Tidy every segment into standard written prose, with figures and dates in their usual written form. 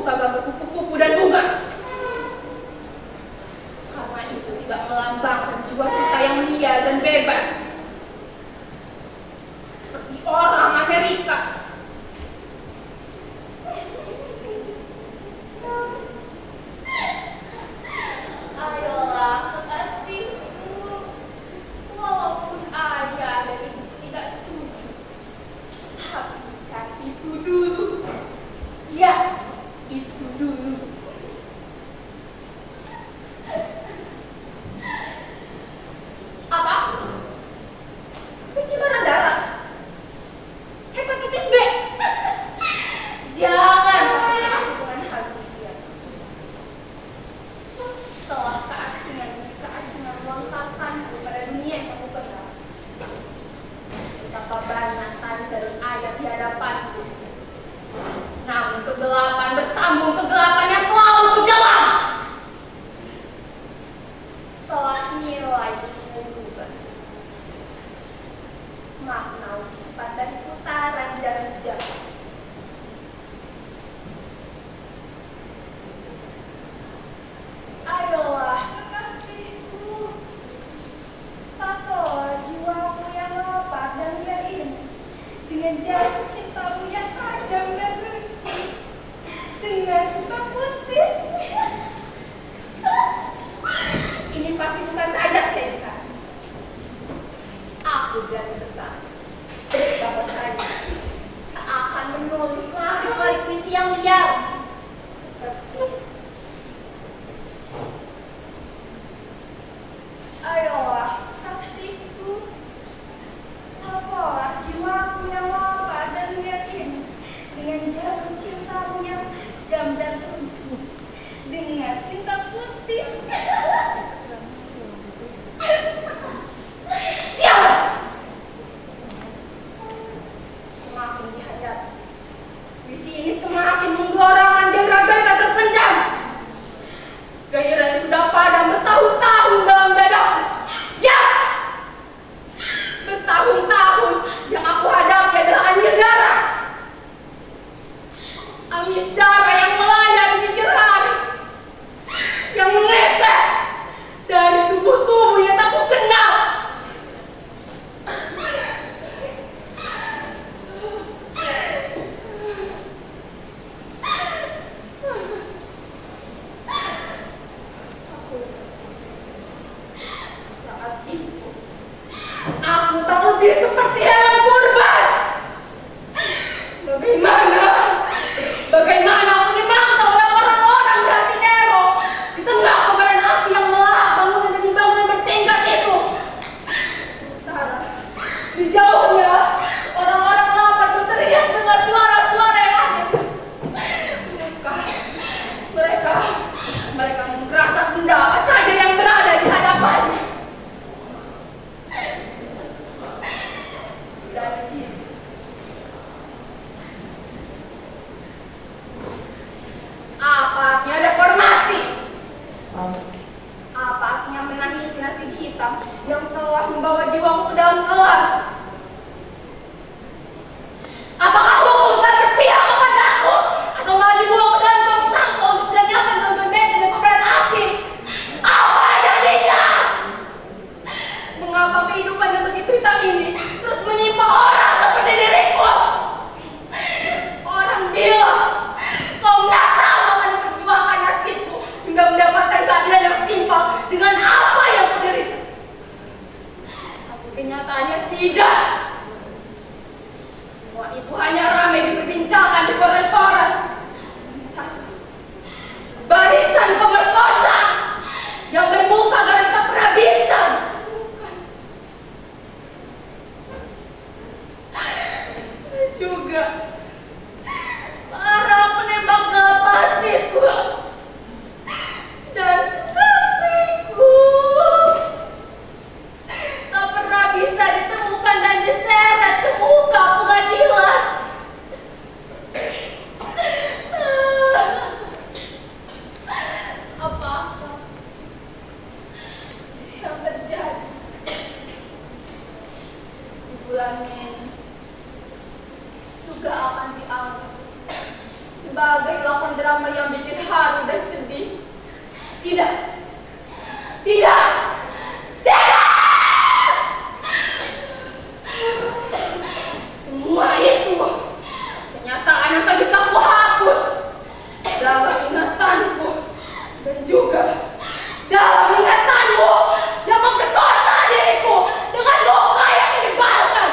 suka gambar kupu-kupu dan bunga. Karena itu tidak melambangkan jiwa kita yang liar dan bebas. Seperti orang Amerika. Ayolah, kekasihku. Walaupun ayah dan ibu tidak setuju, tapi kan itu dulu. Ya, itu dulu. Apa? Penciuman darah? Hepatitis B? Jangan pakai aku dengan hal dia. Setelah keasingan melengkapkanku pada dunia yang kamu kenal, betapa banyak tanda dan ayat di hadapanku. Namun kegelapan bersambung kegelapan yang selalu menjelang. Setelah nilai berubah, makna ucapan dan putaran dalam jam. Ayolah, kekasihku, tatolah jiwamu yang lapar dan liar ini dengan jarum cintamu yang tajam dan benci, dengan buka putih. Ini pasti bukan saja Senka. Aku berani berkata bahwa saya tak akan menulis lari-lari puisi yang liar seperti ayolah kasihku, apalah jiwaku yang lapar dan liar ini dengan jarum cintamu yang jam dan benci, dengan tinta putih. Siapa? Semakin dihadapi, puisi ini semakin menggerakkan gairah-gairah terpendam. Gairah yang sudah padam bertahun-tahun dalam dadaku. Ya! Bertahun-tahun yang aku hadapi adalah angin darah. Angin darah yang melayang di pinggir hari, yang menetes dari tubuh-tubuh yang tak ku kenal. Saat itu, aku tak lebih seperti hewan kurban. Bagaimana aku dimangsa oleh orang-orang berarti Nero di tengah kobaran api yang melahap bangunan demi bangunan bertingkat itu. Sementara di jauhnya orang-orang lapar berteriak dengan suara-suara yang aneh. Mereka menggeraskan benda apa saja yang berada di hadapannya. Dan itu apa artinya reformasi? Apa artinya menangisi nasib hitam yang telah membawa jiwaku ke dalam gelap? Apakah hukum telah berpihak kepadaku atau malah dibuang ke dalam tong sampah untuk dilenyapkan dalam bensin dan kobaran api? Apa jadinya? Mengapa kehidupan yang begitu hitam ini terus menimpa orang seperti diriku? Orang bilang kau nggak tahu akan memperjuangkan nasibku hingga mendapatkan keadilan yang setimpal dengan apa yang kuderita. Tapi kenyataannya tidak. Semua itu hanya ramai diperbincangkan di koran-koran. Barisan pemerkosa yang bermuka karena tak pernah bisa. Juga para penembak mahasiswa dan kasihku tak pernah bisa ditemukan dan diseret ke muka pengadilan. Apa-apa yang terjadi di bulan ini juga akan dianggap sebagai laporan membawakan drama yang bikin haru dan sedih. Tidak. Tidak. Tidak. Semua itu kenyataan yang tak bisa ku hapus dalam ingatanku dan juga dalam ingatanmu yang memperkosa diriku dengan luka yang menyebalkan.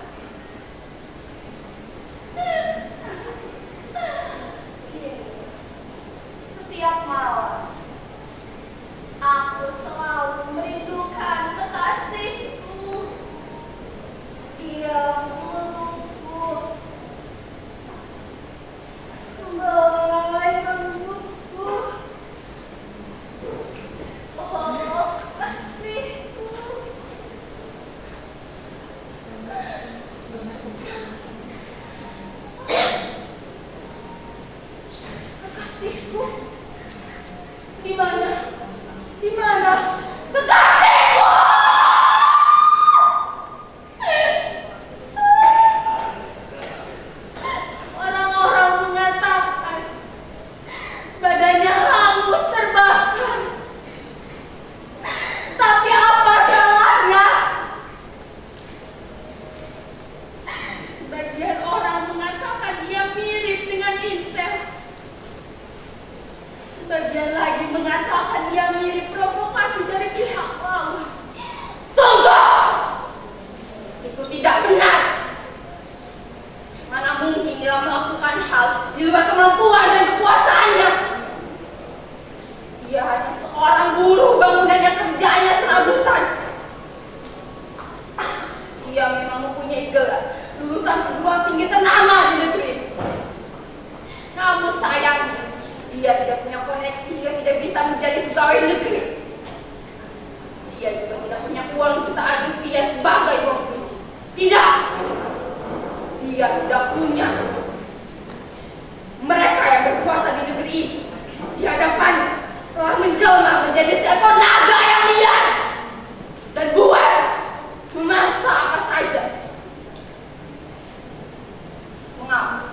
Setiap malam aku selalu merindukan kekasihku. Dia memelukku, membawahi rambutku. Oh, kasihku. Kekasihku. Di mana? Di mana? Kekasihku. Orang-orang mengatakan badannya hangus terbakar. Tapi apa salahnya? Sebagian orang mengatakan dia mirip dengan Intel. Sebagian lagi mengatakan dia mirip provokasi dari pihak lawan. Sungguh! Itu tidak benar. Mana mungkin dia melakukan hal di luar kemampuan dan kekuasaannya. Dia hanya seorang buruh bangunan yang kerjanya serabutan. Dia memang mempunyai gelar lulusan perguruan tinggi ternama di negeri. Namun sayangnya, dia tidak punya koneksi yang tidak bisa menjadi pegawai negeri. Dia juga tidak punya uang jutaan rupiah sebagai uang kunci. Tidak. Dia tidak punya. Mereka yang berkuasa di negeri ini di hadapan telah menjelma menjadi seekor naga yang liar dan buas memangsa apa saja. Mengapa?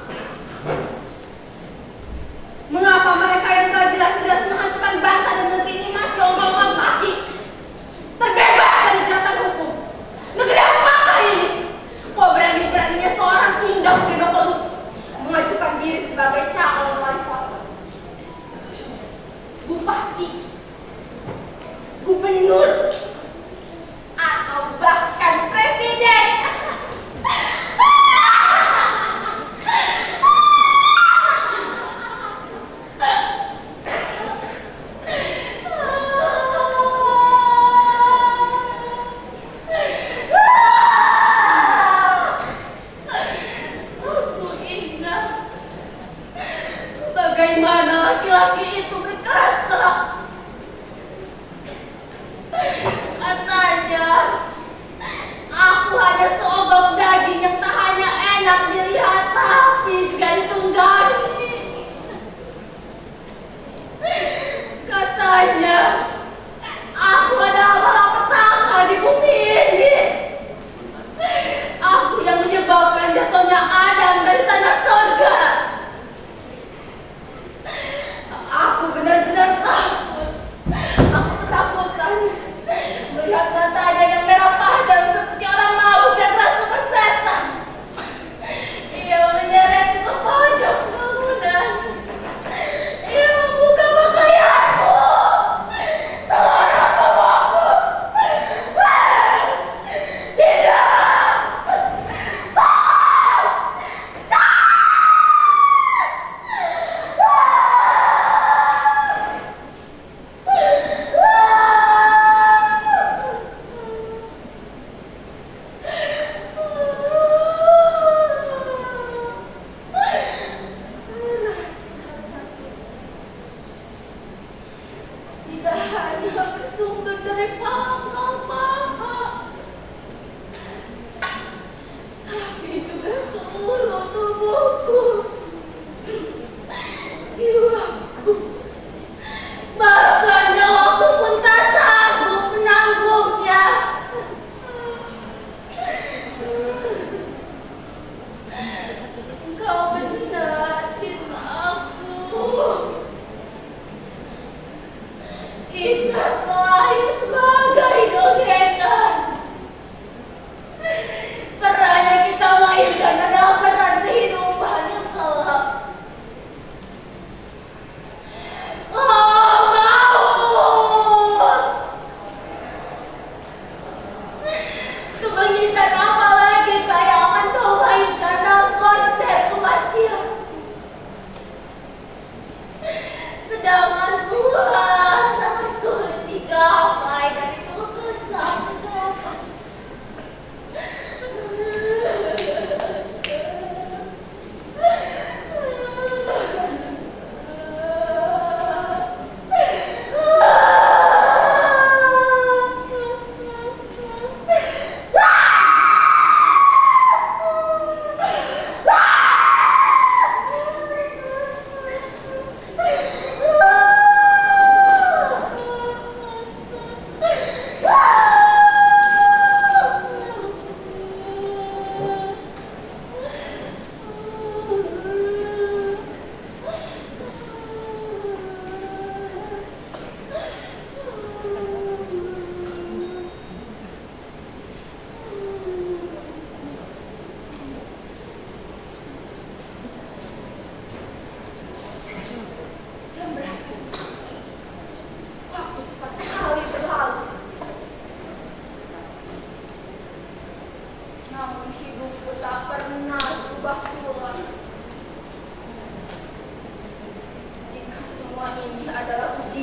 Mengapa mereka yang telah jelas-jelas menghancurkan bangsa dan negeri ini masih ombang-ombang kaki? Terbebas dari jeratan hukum. Negeri apakah ini? Kok berani-beraninya seorang tindak pidana korupsi mengajukan diri sebagai calon wali kota, bupati, gubernur, atau bahkan presiden? Bagaimana laki-laki itu berkata? Katanya, aku hanya seogok daging yang tak hanya enak dilihat tapi juga ditunggangi. Katanya, aku adalah malapetaka di bumi ini. Aku yang menyebabkan jatuhnya Adam dari tanah surga. Aku benar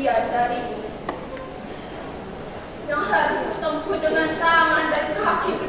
ujian darimu yang harus kutempuh dengan tangan dan kaki